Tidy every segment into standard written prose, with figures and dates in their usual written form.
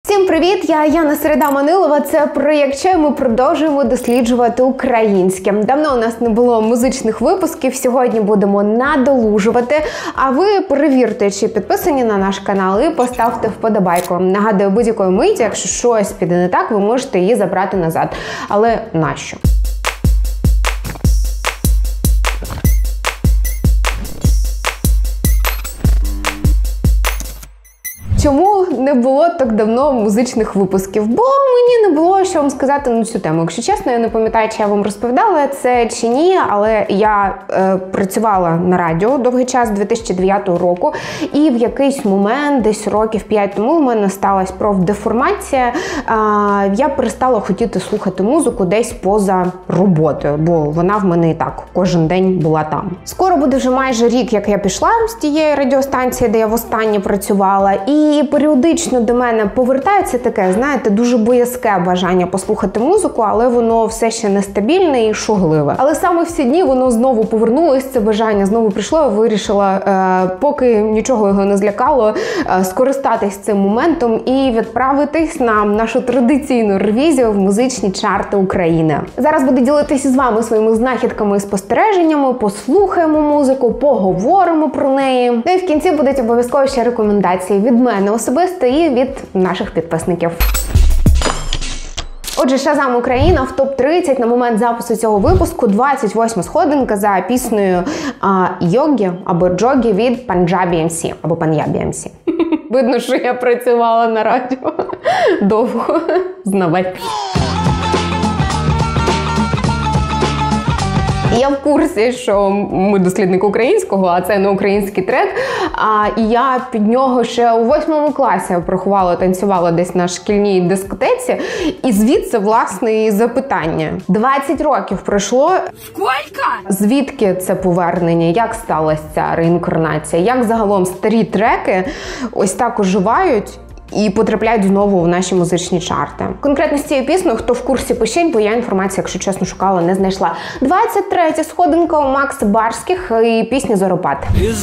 Всім привіт! Я Яна Середа-Манилова. Це проєкт «Чай». Ми продовжуємо досліджувати українське. Давно у нас не було музичних випусків, сьогодні будемо надолужувати. А ви перевірте, чи підписані на наш канал, і поставте вподобайку. Нагадую, будь-якої миті, якщо щось піде не так, ви можете її забрати назад. Але нащо? Чому не було так давно музичних випусків? Бо мені не було що вам сказати на цю тему. Якщо чесно, я не пам'ятаю, чи я вам розповідала це чи ні, але я працювала на радіо довгий час, 2009 року, і в якийсь момент, десь років 5 тому, у мене сталася профдеформація. Я перестала хотіти слухати музику десь поза роботою, бо вона в мене і так кожен день була там. Скоро буде вже майже рік, як я пішла з тієї радіостанції, де я востаннє працювала, і періодично до мене повертається таке, знаєте, дуже боязке бажання послухати музику, але воно все ще нестабільне і шугливе. Але саме в ці дні воно знову повернулося, це бажання знову прийшло, вирішила, поки нічого його не злякало, скористатись цим моментом і відправитись на нашу традиційну ревізію в музичні чарти України. Зараз буду ділитися з вами своїми знахідками і спостереженнями, послухаємо музику, поговоримо про неї. Ну і в кінці будуть обов'язково ще рекомендації від мене особисто і від наших підписників. Отже, Shazam Україна в топ-30 на момент запису цього випуску, 28 сходинка за піснею Йогі або Джогі від Punjabi MC або Punjabi MC. Видно, що я працювала на радіо довго. Знавець. Я в курсі, що ми дослідник українського, а це не український трек. І я під нього ще у 8 класі порахувала, танцювала десь на шкільній дискотеці. І звідси, власне, і запитання. 20 років пройшло. Скільки? Звідки це повернення? Як сталася ця реінкарнація? Як загалом старі треки ось так оживають і потрапляють знову в наші музичні чарти? Конкретно з цією піснею, хто в курсі, пишіть, бо я інформацію, якщо чесно, шукала, не знайшла. 23-я сходинка у Макса Барських і пісня «Зоропад».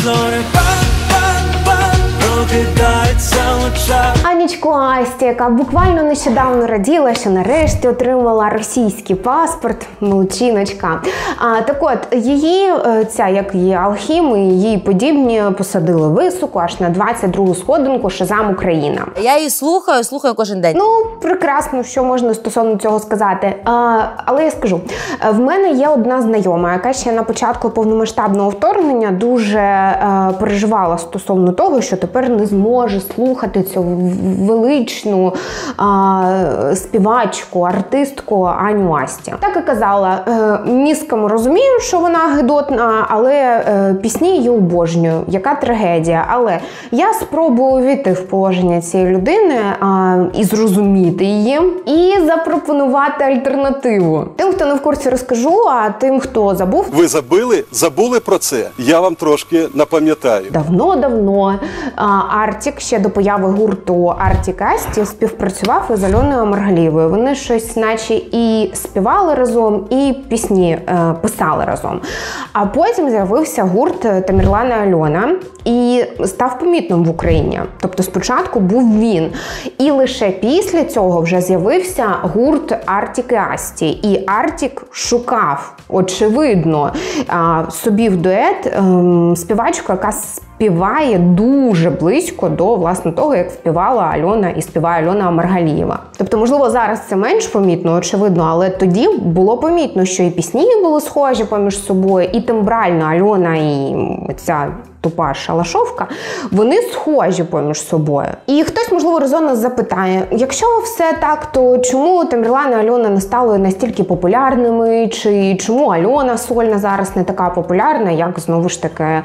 Анічку Асті, яка буквально нещодавно раділа, що нарешті отримала російський паспорт, молодчиночка. Так от, її, ця, як її Алхім і її подібні, посадили високо, аж на 22-гу сходинку Shazam Україна. Я її слухаю кожен день. Ну, прекрасно, що можна стосовно цього сказати. Але я скажу, в мене є одна знайома, яка ще на початку повномасштабного вторгнення дуже переживала стосовно того, що тепер не зможе слухати цю величну співачку, артистку Аню Асті. Так і казала, мізком розумію, що вона гидотна, але пісні її обожнюю. Яка трагедія. Але я спробую увійти в положення цієї людини і зрозуміти її, і запропонувати альтернативу. Тим, хто не в курсі, розкажу, а тим, хто забув... Ви забули про це? Я вам трошки напам'ятаю. Давно Артік, ще до появи гурту Артік Асті, співпрацював із Альоною Маргалієвою. Вони щось наче і співали разом, і пісні писали разом. А потім з'явився гурт Тамірлан і Альона і став помітним в Україні. Тобто спочатку був він. І лише після цього вже з'явився гурт Артік і Асті. І Артік шукав, очевидно, собі в дует співачку, яка співає дуже близько до, власне, того, як співала Альона і співає Альона Маргалієва. Тобто, можливо, зараз це менш помітно, очевидно, але тоді було помітно, що і пісні були схожі поміж собою, і тембрально Альона і ця тупа шалашовка, вони схожі поміж собою. І хтось, можливо, резонно запитає, якщо все так, то чому Тамірлан і Альона не стали настільки популярними, чи чому Альона сольна зараз не така популярна, як, знову ж таки,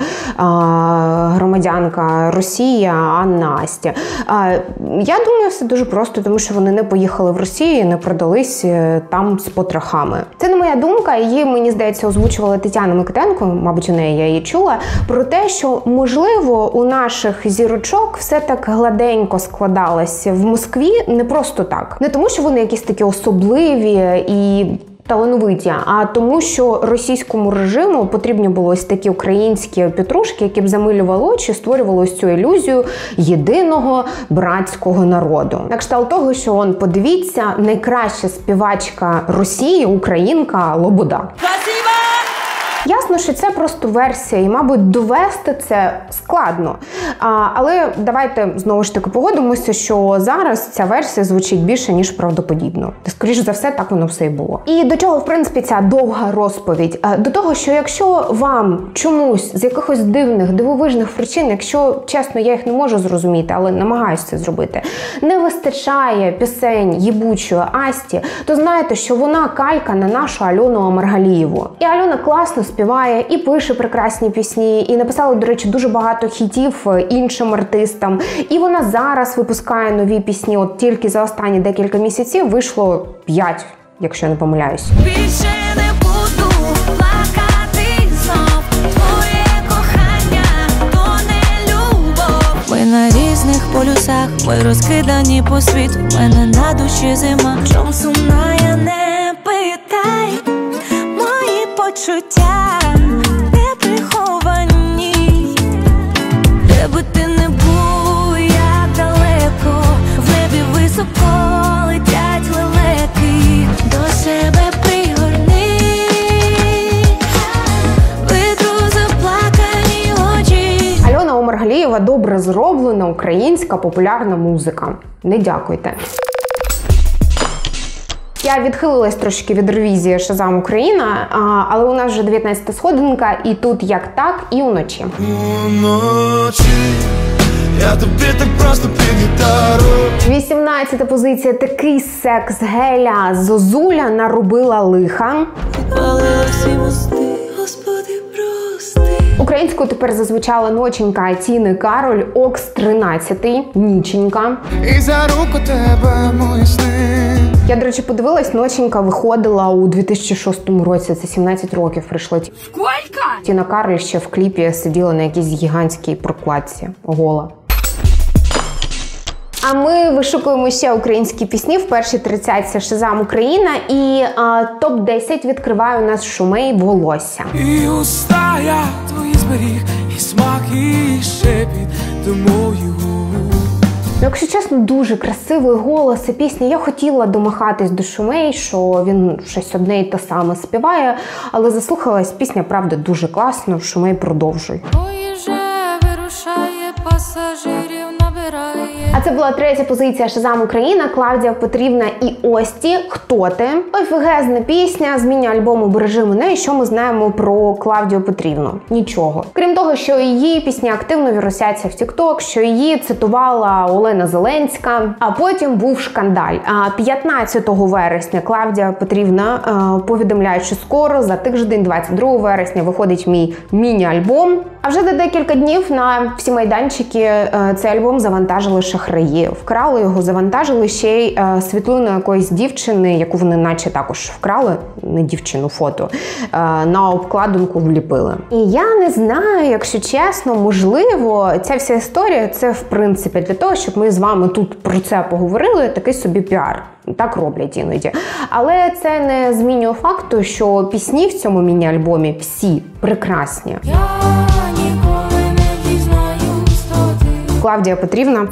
громадянка Росії Анна Асті? Я думаю, все дуже просто, тому що вони не поїхали в Росію і не продались там з потрохами. Це не моя думка, її, мені здається, озвучувала Тетяна Микитенко, мабуть, у неї я її чула, про те, що, можливо, у наших зірочок все так гладенько складалося в Москві не просто так. Не тому, що вони якісь такі особливі і талановиті, а тому, що російському режиму потрібні були ось такі українські петрушки, які б замилювали очі, створювали ось цю ілюзію єдиного братського народу. На кшталт того, що он, подивіться, найкраща співачка Росії, українка Лобода. Ясно, що це просто версія, і, мабуть, довести це складно. Але давайте, знову ж таки, погодимося, що зараз ця версія звучить більше, ніж правдоподібно. Скоріше за все, так воно все і було. І до чого, в принципі, ця довга розповідь? До того, що якщо вам чомусь з якихось дивовижних причин, якщо, чесно, я їх не можу зрозуміти, але намагаюся це зробити, не вистачає пісень єбучої Асті, то знаєте, що вона калька на нашу Альону Омаргалієву. І Альона класно співає і пише прекрасні пісні, і написала, до речі, дуже багато хітів іншим артистам. І вона зараз випускає нові пісні. От тільки за останні декілька місяців вийшло 5, якщо я не помиляюсь. Більше не буду плакати знов, твоє кохання, то не любов. Ми на різних полюсах, ми розкидані по світу, в мене на душі зима. Чом сумна, я не питай, мої почуття не приховані. Де би ти не був, як далеко, в небі високо летять лелеки. До себе пригорни, витру заплакані очі. Альона Омаргалієва – добре зроблена українська популярна музика. Не дякуйте. Я відхилилась трошки від ревізії Шазам Україна, але у нас вже 19-та сходинка, і тут як так, і уночі. Уночі я тобі так просто під гітару. 18-та позиція. Такий секс Геля Зозуля наробила лиха. Підпалила всі мости, Господи, прости. Українською тепер зазвучала ноченька Тіни Кароль, Окс 13-й, Ніченька. І за руку тебе мої сни. Я, до речі, подивилась, ноченька виходила у 2006 році, це 17 років прийшло. Скільки? Тіна Кароль ще в кліпі сиділа на якійсь гігантській прокладці, гола. А ми вишукуємо ще українські пісні в першій 30-ці Шазам Україна, і топ-10 відкриває у нас Шумей «Волосся». І уста я твої зберіг, і смак, і шепіт до моїх губ. Якщо чесно, дуже красивий голос і пісня. Я хотіла домахатись до Шумей, що він щось одне і те саме співає, але заслухалась, пісня, правда, дуже класно. Шумей, продовжуй. Поїже вирушає, пасажирів набирає. А це була третя позиція Шазам Україна, Клавдія Петрівна і Ості. Хто ти? Офігезна пісня з міні-альбому «Бережи мене». І що ми знаємо про Клавдію Петрівну? Нічого. Крім того, що її пісні активно вірусяться в TikTok, що її цитувала Олена Зеленська, а потім був шкандаль. 15 вересня Клавдія Петрівна повідомляє, що скоро, за тиждень, 22 вересня, виходить мій міні-альбом. А вже за декілька днів на всі майданчики цей альбом завантажили шахраї. Вкрали його, завантажили ще й світлину якоїсь дівчини, яку вони наче також вкрали, не дівчину, фото, на обкладинку вліпили. І я не знаю, якщо чесно, можливо, ця вся історія, це в принципі для того, щоб ми з вами тут про це поговорили, такий собі піар. Так роблять іноді. Але це не змінює факту, що пісні в цьому міні-альбомі всі прекрасні. Я ніколи не дізнаюсь, хто ти. Клавдія Петрівна.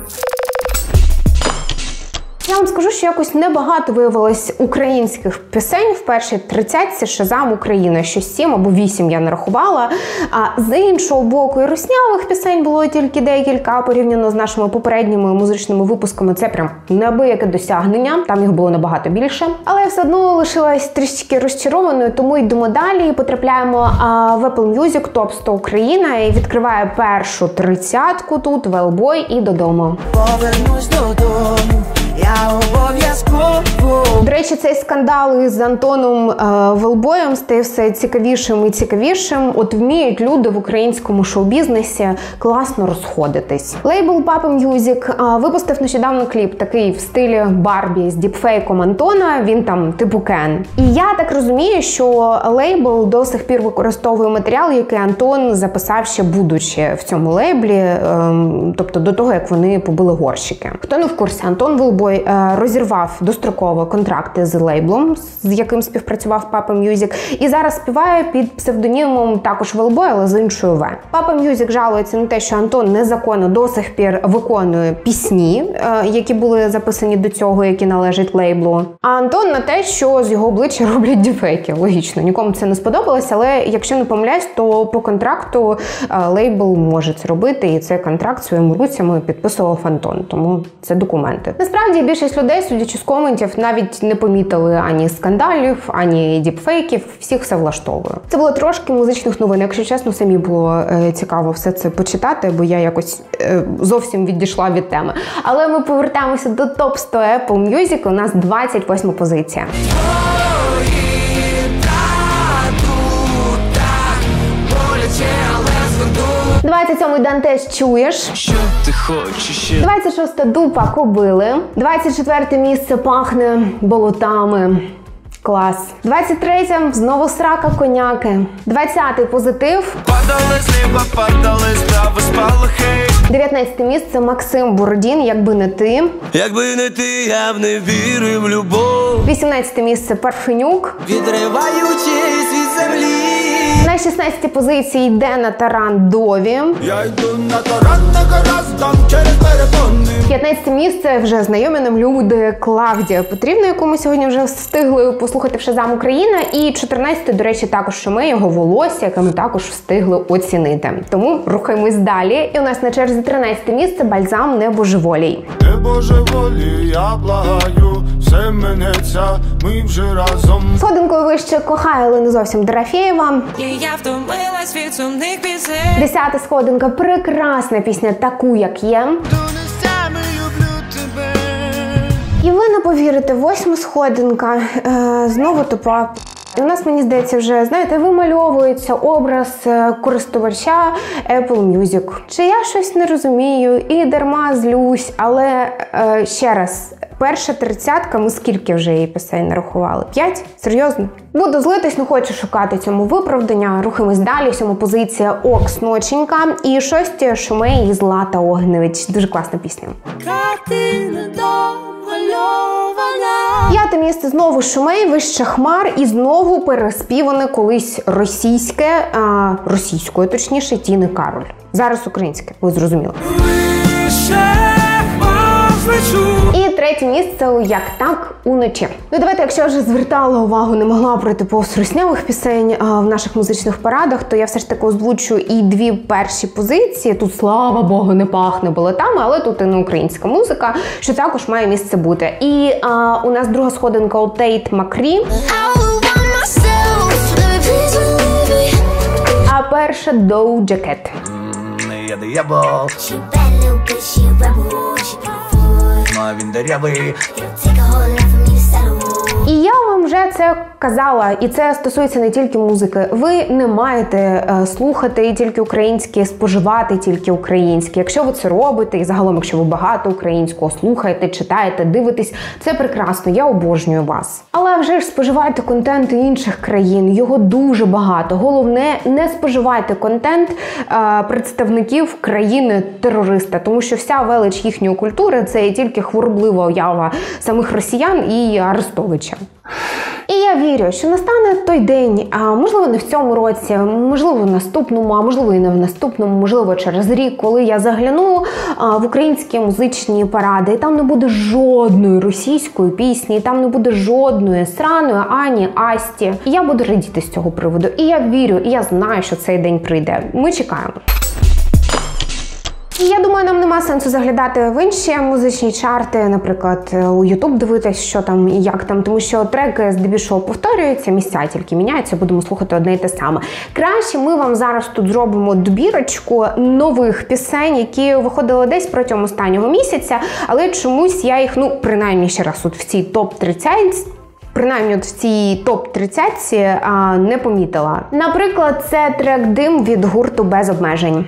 Я вам скажу, що якось небагато виявилось українських пісень в першій 30-ці Шазам Україна, що 7 або 8 я нарахувала. А з іншого боку, і руснявих пісень було тільки декілька, порівняно з нашими попередніми музичними випусками. Це прям неабияке досягнення, там їх було набагато більше. Але я все одно лишилась трішки розчарованою, тому йдемо далі і потрапляємо в Apple Music Top 100 Україна і відкриває першу 30-ку тут Велбой і «Додому». Повернусь додому, я обов'язково. До речі, цей скандал із Антоном Велбоєм стає все цікавішим і цікавішим. От вміють люди в українському шоу-бізнесі класно розходитись. Лейбл Papa Music випустив нещодавно кліп, такий в стилі Барбі з діпфейком Антона, він там типу Кен. І я так розумію, що лейбл до сих пір використовує матеріал, який Антон записав ще будучи в цьому лейблі, тобто до того, як вони побили горщики. Хто не в курсі, Антон Велбой розірвав достроково контракти з з лейблом, з яким співпрацював Papa Music, і зараз співає під псевдонімом також Велбой, але з іншою В. Papa Music жалується на те, що Антон незаконно до сих пір виконує пісні, які були записані до цього, які належать лейблу. А Антон на те, що з його обличчя роблять дефейки. Логічно, нікому це не сподобалось, але якщо не помиляюсь, то по контракту лейбл може це робити, і цей контракт своїми руцями підписував Антон, тому це документи. Насправді, більшість людей, судячи з коментів, навіть не помітили ані скандалів, ані діпфейків, всіх все влаштовує. Це було трошки музичних новин, якщо чесно, самі було цікаво все це почитати, бо я якось зовсім відійшла від теми. Але ми повертаємося до топ-100 Apple Music, у нас 28 позиція. 27-й Дантес «Чуєш». Що ти хочеш? 26-та Дупа «Кобили». 24-те місце «Пахне болотами». Клас. 23-м знову «Срака коняки». 20-й «Позитив». Падали зліва, падали справа спалахи. 19-те місце Максим Бородін «Якби не ти». Якби не ти, я б не вірив в любов. 18-те місце Парфенюк. Відриваючись від землі. На 16-й позиції йде на таран Дові. Я йду на таран, на гараздам через перепони. 15-те місце вже знайомі нам люди Клавдія Петрівна, яку ми сьогодні вже встигли послухати в Шазам Україна. І 14-те, до речі, також Шумей, його волосся, яке ми також встигли оцінити. Тому рухаємось далі. І у нас на черзі 13-те місце Бальзам «Не божеволій». Не божеволі, я благаю, все минеться, ми вже разом. Сходинкою вище «Кохаю, але не зовсім» Дорофєєва. І я втомилась від сумних пісень. 10-та сходинка, прекрасна пісня «Таку, як є». І ви не повірите, 8-та сходинка, знову тупа. І у нас, мені здається, вже, знаєте, вимальовується образ користувача Apple Music. Чи я щось не розумію і дарма злюсь, але ще раз, перша 30-ка, ми скільки вже її пісень нарахували? 5? Серйозно? Буду злитись, не хочу шукати цьому виправдання. Рухаємось далі. 7-та позиція «Окс Ноченька». І 6-та Шумей і Злата Огневич. Дуже класна пісня. Картина домальована. 5-те місце знову Шумей, «Вище хмар», і знову переспіване колись російською, точніше, Тіни Кароль. Зараз українське, ви зрозуміли. І 3-те місце «Як так уночі». Ну давайте, якщо я вже звертала увагу, не могла пройти повз руснявих пісень в наших музичних парадах, то я все ж таки озвучу і 2 перші позиції. Тут, слава Богу, не пахне болотами, але тут і не українська музика, що також має місце бути. І у нас друга сходинка у Тейт Макрі. А перша Doja Cat. Я диявол, він дерявий. І я вам вже це казала, і це стосується не тільки музики. Ви не маєте слухати тільки українське, споживати тільки українське. Якщо ви це робите, і загалом, якщо ви багато українського слухаєте, читаєте, дивитесь, це прекрасно, я обожнюю вас. Але вже ж споживайте контент інших країн, його дуже багато. Головне, не споживайте контент представників країни-терориста, тому що вся велич їхньої культури – це тільки хвороблива уява самих росіян і Арестовича. І я вірю, що настане той день, можливо, не в цьому році, можливо, в наступному, а можливо, і не в наступному, можливо, через рік, коли я загляну в українські музичні паради, і там не буде жодної російської пісні, і там не буде жодної сраної Ані, Асті. І я буду радіти з цього приводу. І я вірю, і я знаю, що цей день прийде. Ми чекаємо. І я думаю, нам нема сенсу заглядати в інші музичні чарти, наприклад, у YouTube дивитись, що там і як там, тому що треки здебільшого повторюються, місця тільки міняються, будемо слухати одне і те саме. Краще ми вам зараз тут зробимо добірочку нових пісень, які виходили десь протягом останнього місяця, але чомусь я їх, принаймні ще раз, от в цій топ-30, принаймні от в цій топ-30 не помітила. Наприклад, це трек «Дим» від гурту «Без обмежень».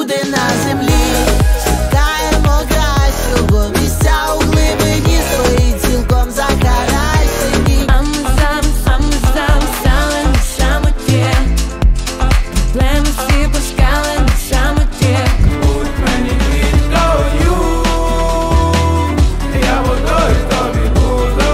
всюди на землі. Шукаємо кращого місця у глибині своїй, цілком загорай собі. А ми сам стали на самоті. Проблеми всі пускали на самоті. Будь мені квіткою, я водою тобі буду.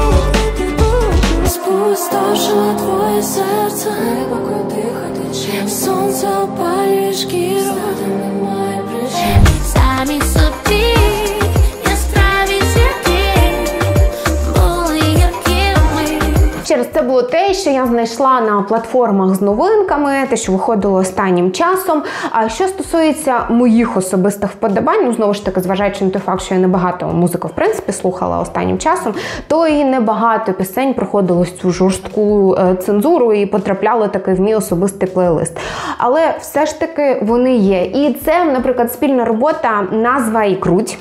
Спустошило твоє серце, глибоко дихати чим. Сонце опалює шкіру, завжди немає причин. Самі собі яскраві зірки були яркими. Через це було те, що я знайшла на платформах з новинками, те, що виходило останнім часом. А що стосується моїх особистих вподобань, ну, знову ж таки, зважаючи на той факт, що я небагато музики, в принципі, слухала останнім часом, то і небагато пісень проходило цю жорстку цензуру і потрапляли таки в мій особистий плейлист. Але все ж таки вони є. І це, наприклад, спільна робота «Назва і круть».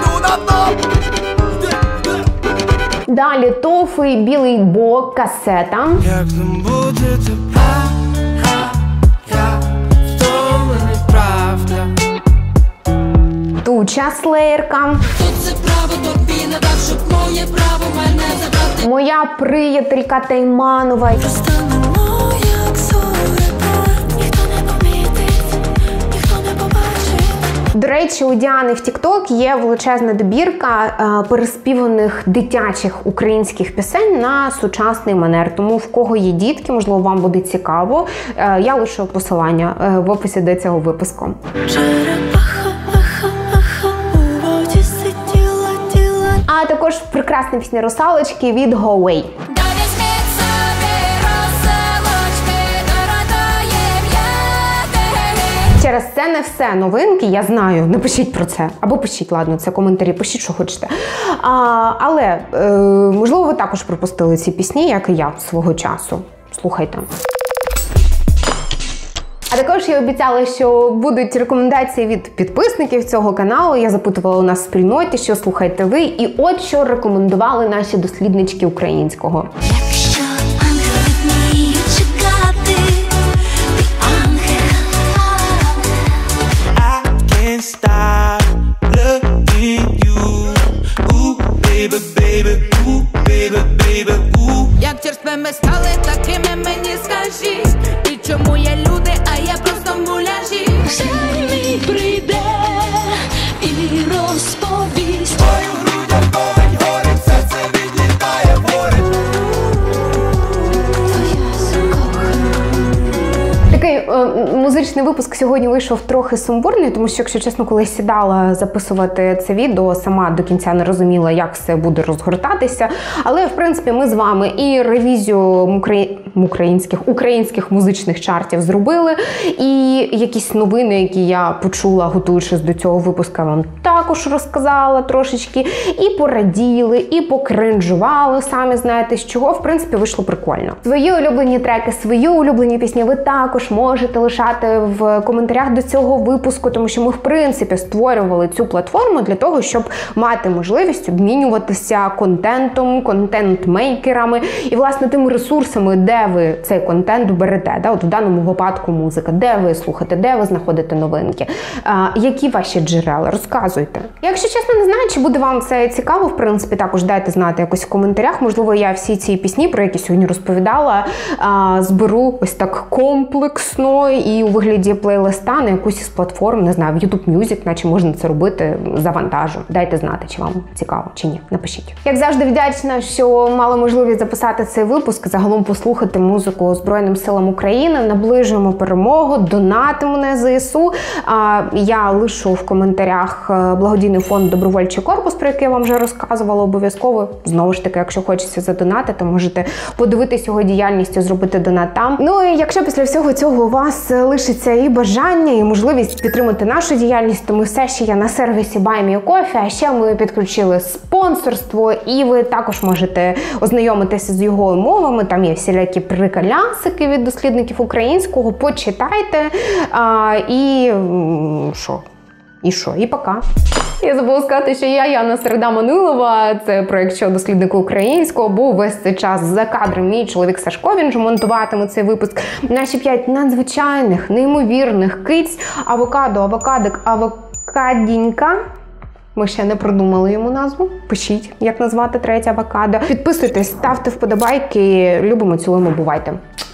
Далі «Тофи», «Білий бок», «Касета». Як нам бути тепер, я втомлений, правда. «Туча», «Слеєрка». Тут це право тобі не дав, щоб моє право мене забрати. «Моя приятелька» Тайманова. Просто не моя зоряка, ніхто не помітить, ніхто не побачить. До речі, у Діани в TikTok є величезна добірка переспіваних дитячих українських пісень на сучасний манер. Тому в кого є дітки, можливо, вам буде цікаво. Я лишу посилання в описі до цього випуску. Черепаха, у воді сиділа, тіла. А також прекрасна пісня «Русалочки» від Go Away. Через це не все новинки, я знаю, не пишіть про це. Або пишіть, ладно, це коментарі, пишіть, що хочете. Але, можливо, ви також пропустили ці пісні, як і я свого часу. Слухайте. А також я обіцяла, що будуть рекомендації від підписників цього каналу. Я запитувала у нас в спільноті, що слухаєте ви. І от що рекомендували наші досліднички українського. Якщо ангели вміють чекати, ти ангел. I can't stop loving you. Ooh, baby, baby, ooh, baby, baby, ooh. Як черствими стали, такими мені скажи. І чому є люди, а я просто муляжі. Жаль мій прийде і розповість. Твою грудях горить, горить, серце відлітає, горить. Такий музичний випуск сьогодні вийшов трохи сумбурний, тому що, якщо чесно, коли сідала записувати це відео, сама до кінця не розуміла, як все буде розгортатися. Але, в принципі, ми з вами і ревізію українських музичних чартів зробили, і якісь новини, які я почула, готуючись до цього випуску, вам також розказала трошечки, і пораділи, і покринжували, самі знаєте, з чого, в принципі, вийшло прикольно. Свої улюблені треки, свої улюблені пісні ви також можете лишати в коментарях до цього випуску, тому що ми, в принципі, створювали цю платформу для того, щоб мати можливість обмінюватися контентом, контент-мейкерами і, власне, тими ресурсами, де ви цей контент берете. Да? От в даному випадку музика. Де ви слухаєте, де ви знаходите новинки. Які ваші джерела? Розказуйте. Якщо чесно, не знаю, чи буде вам це цікаво, в принципі, також дайте знати якось в коментарях. Можливо, я всі ці пісні, про які сьогодні розповідала, зберу ось так комплексно і у вигляді плейлиста на якусь із платформ, не знаю, в YouTube Music, наче можна це робити, завантажу. Дайте знати, чи вам цікаво, чи ні. Напишіть. Як завжди, вдячна, що мала можливість записати цей випуск, загалом послухати музику Збройним силам України. Наближуємо перемогу, донатимо на ЗСУ. Я лишу в коментарях благодійний фонд «Добровольчий корпус», про який я вам вже розказувала обов'язково. Знову ж таки, якщо хочеться задонатити, можете подивитися його діяльність і зробити донат там. Ну і якщо після всього цього у вас лишиться і бажання, і можливість підтримати нашу діяльність, то ми все ще є на сервісі Buy Me a Coffee, а ще ми підключили спонсорство, і ви також можете ознайомитися з його умовами. Там є всілякі приколясики від дослідників українського. Почитайте. І пока. Я забула сказати, що я Яна Середа Манилова, це проєкт «Що досліднику українського», був весь цей час за кадром мій чоловік Сашко, він же монтуватиме цей випуск. Наші 5 надзвичайних, неймовірних киць, авокадінька. Ми ще не придумали йому назву. Пишіть, як назвати третє авокадо. Підписуйтесь, ставте вподобайки. Любимо, цілуємо, бувайте.